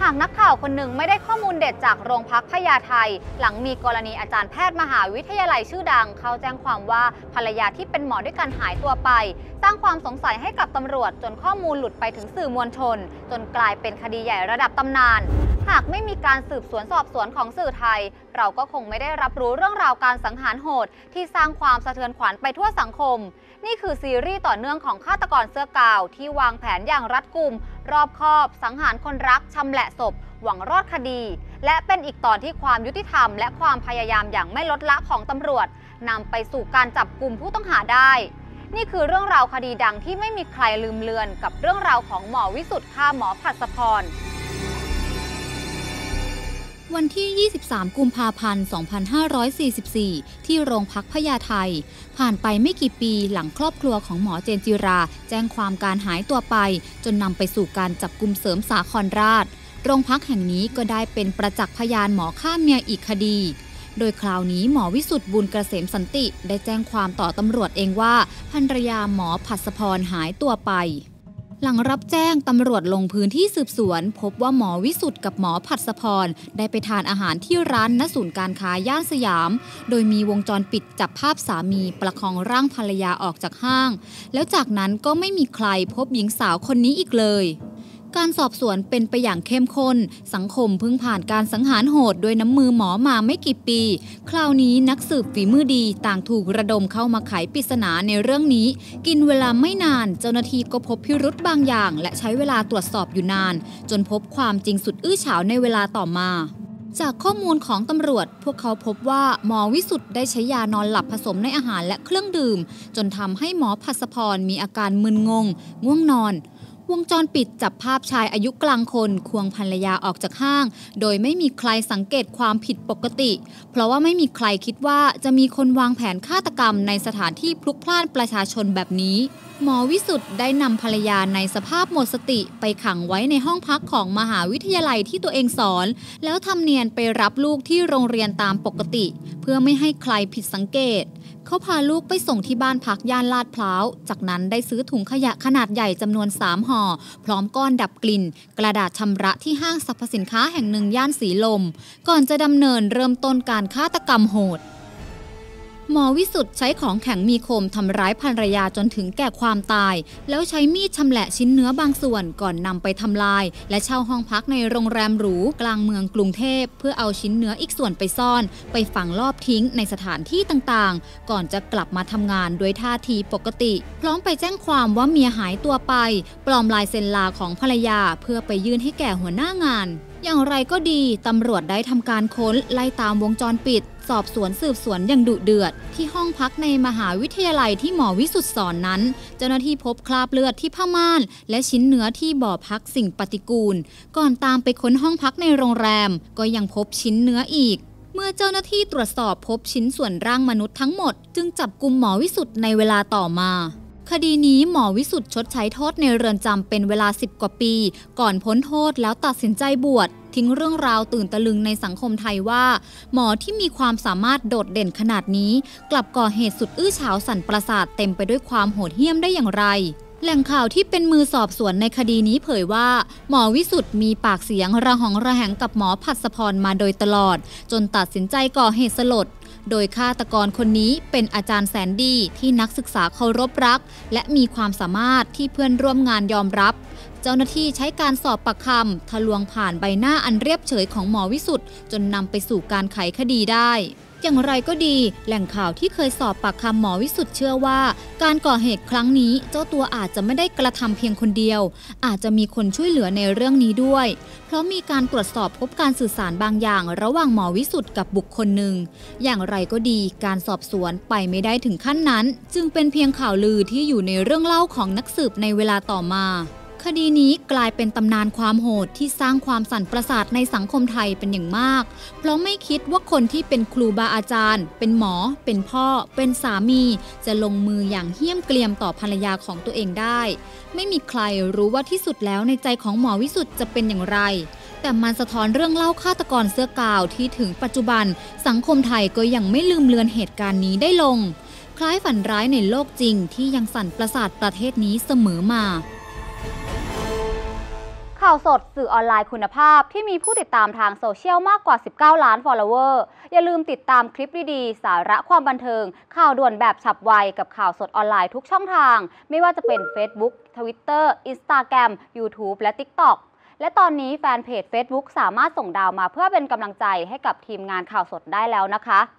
ากนักข่าวคนหนึ่งไม่ได้ข้อมูลเด็ดจากโรงพักพญาไทหลังมีกรณีอาจารย์แพทย์มหาวิทยาลัยชื่อดังเข้าแจ้งความว่าภรรยาที่เป็นหมอด้วยกันหายตัวไปสร้างความสงสัยให้กับตำรวจจนข้อมูลหลุดไปถึงสื่อมวลชนจนกลายเป็นคดีใหญ่ระดับตำนานหากไม่มีการสืบสวนสอบสวนของสื่อไทยเราก็คงไม่ได้รับรู้เรื่องราวการสังหารโหดที่สร้างความสะเทือนขวัญไปทั่วสังคมนี่คือซีรีส์ต่อเนื่องของฆาตกรเสื้อกาวที่วางแผนอย่างรัดกุมรอบคอบสังหารคนรักชำแหละศพหวังรอดคดีและเป็นอีกตอนที่ความยุติธรรมและความพยายามอย่างไม่ลดละของตำรวจนำไปสู่การจับกุมผู้ต้องหาได้นี่คือเรื่องราวคดีดังที่ไม่มีใครลืมเลือนกับเรื่องราวของหมอวิสุทธิ์ฆ่าหมอภัสพรวันที่ 23 กุมภาพันธ์ 2544 ที่โรงพักพญาไทผ่านไปไม่กี่ปีหลังครอบครัวของหมอเจนจิราแจ้งความการหายตัวไปจนนำไปสู่การจับกุมเสริมสาครราชโรงพักแห่งนี้ก็ได้เป็นประจักษ์พยานหมอฆ่าเมียอีกคดีโดยคราวนี้หมอวิสุทธิ์บุญเกษมสันติได้แจ้งความต่อตำรวจเองว่าภรรยาหมอภัสพรหายตัวไปหลังรับแจ้งตำรวจลงพื้นที่สืบสวนพบว่าหมอวิสุทธิ์กับหมอภัสพรได้ไปทานอาหารที่ร้านณศูนย์การค้าย่านสยามโดยมีวงจรปิดจับภาพสามีประคองร่างภรรยาออกจากห้างแล้วจากนั้นก็ไม่มีใครพบหญิงสาวคนนี้อีกเลยการสอบสวนเป็นไปอย่างเข้มข้นสังคมเพิ่งผ่านการสังหารโหดโดยน้ำมือหมอมาไม่กี่ปีคราวนี้นักสืบฝีมือดีต่างถูกระดมเข้ามาไขปริศนาในเรื่องนี้กินเวลาไม่นานเจ้าหน้าที่ก็พบพิรุธบางอย่างและใช้เวลาตรวจสอบอยู่นานจนพบความจริงสุดอื้อฉาวในเวลาต่อมาจากข้อมูลของตำรวจพวกเขาพบว่าหมอวิสุทธิ์ได้ใช้ยานอนหลับผสมในอาหารและเครื่องดื่มจนทำให้หมอภัสพรมีอาการมึนงงง่วงนอนวงจรปิดจับภาพชายอายุกลางคนควงภรรยาออกจากห้างโดยไม่มีใครสังเกตความผิดปกติเพราะว่าไม่มีใครคิดว่าจะมีคนวางแผนฆาตกรรมในสถานที่พลุกพล่านประชาชนแบบนี้หมอวิสุทธิ์ได้นำภรรยาในสภาพหมดสติไปขังไว้ในห้องพักของมหาวิทยาลัยที่ตัวเองสอนแล้วทำเนียนไปรับลูกที่โรงเรียนตามปกติเพื่อไม่ให้ใครผิดสังเกตเขาพาลูกไปส่งที่บ้านพักย่านลาดพร้าวจากนั้นได้ซื้อถุงขยะขนาดใหญ่จำนวน3 ห่อพร้อมก้อนดับกลิ่นกระดาษชำระที่ห้างสรรพสินค้าแห่งหนึ่งย่านสีลมก่อนจะดำเนินเริ่มต้นการฆาตกรรมโหดหมอวิสุทธิ์ใช้ของแข็งมีคมทำร้ายภรรยาจนถึงแก่ความตายแล้วใช้มีดชำแหละชิ้นเนื้อบางส่วนก่อนนำไปทำลายและเช่าห้องพักในโรงแรมหรูกลางเมืองกรุงเทพเพื่อเอาชิ้นเนื้ออีกส่วนไปซ่อนไปฝังลอบทิ้งในสถานที่ต่างๆก่อนจะกลับมาทำงานด้วยท่าทีปกติพร้อมไปแจ้งความว่าเมียหายตัวไปปลอมลายเซ็นลาของภรรยาเพื่อไปยื่นให้แก่หัวหน้างานอย่างไรก็ดีตำรวจได้ทำการค้นไล่ตามวงจรปิดสอบสวนสืบสวนอย่างดุเดือดที่ห้องพักในมหาวิทยาลัยที่หมอวิสุทธิ์สอนนั้นเจ้าหน้าที่พบคราบเลือดที่ผ้าม่านและชิ้นเนื้อที่บ่อพักสิ่งปฏิกูลก่อนตามไปค้นห้องพักในโรงแรมก็ยังพบชิ้นเนื้ออีกเมื่อเจ้าหน้าที่ตรวจสอบพบชิ้นส่วนร่างมนุษย์ทั้งหมดจึงจับกุมหมอวิสุทธิ์ในเวลาต่อมาคดีนี้หมอวิสุทธิ์ชดใช้โทษในเรือนจำเป็นเวลา10 กว่าปีก่อนพ้นโทษแล้วตัดสินใจบวชทิ้งเรื่องราวตื่นตะลึงในสังคมไทยว่าหมอที่มีความสามารถโดดเด่นขนาดนี้กลับก่อเหตุสุดอื้อฉาวสั่นประสาทเต็มไปด้วยความโหดเหี้ยมได้อย่างไรแหล่งข่าวที่เป็นมือสอบสวนในคดีนี้เผยว่าหมอวิสุทธิ์มีปากเสียงระหองระแหงกับหมอภัสพรมาโดยตลอดจนตัดสินใจก่อเหตุสลดโดยฆาตกรคนนี้เป็นอาจารย์แสนดีที่นักศึกษาเคารพรักและมีความสามารถที่เพื่อนร่วมงานยอมรับเจ้าหน้าที่ใช้การสอบปากคำทะลวงผ่านใบหน้าอันเรียบเฉยของหมอวิสุทธิ์จนนำไปสู่การไขคดีได้อย่างไรก็ดีแหล่งข่าวที่เคยสอบปากคำหมอวิสุทธิ์เชื่อว่าการก่อเหตุครั้งนี้เจ้าตัวอาจจะไม่ได้กระทำเพียงคนเดียวอาจจะมีคนช่วยเหลือในเรื่องนี้ด้วยเพราะมีการตรวจสอบพบการสื่อสารบางอย่างระหว่างหมอวิสุทธิ์กับบุคคลหนึ่งอย่างไรก็ดีการสอบสวนไปไม่ได้ถึงขั้นนั้นจึงเป็นเพียงข่าวลือที่อยู่ในเรื่องเล่าของนักสืบในเวลาต่อมาคดีนี้กลายเป็นตำนานความโหดที่สร้างความสั่นประสาทในสังคมไทยเป็นอย่างมากเพราะไม่คิดว่าคนที่เป็นครูบาอาจารย์เป็นหมอเป็นพ่อเป็นสามีจะลงมืออย่างเหี้ยมเกรียมต่อภรรยาของตัวเองได้ไม่มีใครรู้ว่าที่สุดแล้วในใจของหมอวิสุทธิ์จะเป็นอย่างไรแต่มันสะท้อนเรื่องเล่าฆาตกรเสื้อกาวที่ถึงปัจจุบันสังคมไทยก็ยังไม่ลืมเลือนเหตุการณ์นี้ได้ลงคล้ายฝันร้ายในโลกจริงที่ยังสั่นประสาทประเทศนี้เสมอมาข่ข่าวสดสื่อออนไลน์คุณภาพที่มีผู้ติดตามทางโซเชียลมากกว่า 19 ล้าน follower อย่าลืมติดตามคลิปดีๆ สาระความบันเทิง ข่าวด่วนแบบฉับไวกับข่าวสดออนไลน์ทุกช่องทาง ไม่ว่าจะเป็น Facebook Twitter Instagram YouTube และ TikTok และตอนนี้แฟนเพจ Facebook สามารถส่งดาวมาเพื่อเป็นกำลังใจให้กับทีมงานข่าวสดได้แล้วนะคะ